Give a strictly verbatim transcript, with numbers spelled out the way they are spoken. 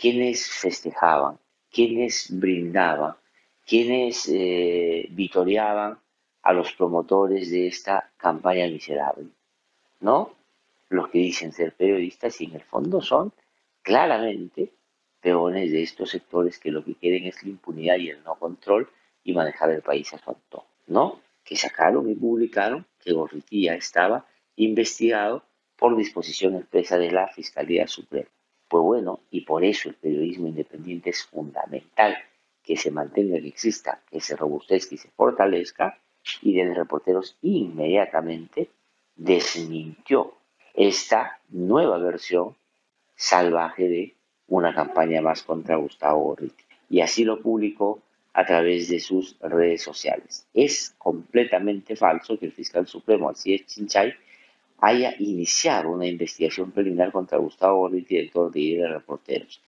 quienes festejaban, quienes brindaban, quienes eh, vitoreaban a los promotores de esta campaña miserable, ¿no? Los que dicen ser periodistas y en el fondo son claramente peones de estos sectores que lo que quieren es la impunidad y el no control y manejar el país a su antojo, ¿no? Que sacaron y publicaron que Gorriti estaba investigado por disposición expresa de la Fiscalía Suprema. Pues bueno, y por eso el periodismo independiente es fundamental que se mantenga, que exista, que se robustezca y se fortalezca, y de Reporteros inmediatamente desmintió esta nueva versión salvaje de una campaña más contra Gustavo Gorriti. Y así lo publicó a través de sus redes sociales. Es completamente falso que el fiscal supremo, Alcides Chinchay, haya iniciado una investigación preliminar contra Gustavo Gorriti, director de I R Reporteros.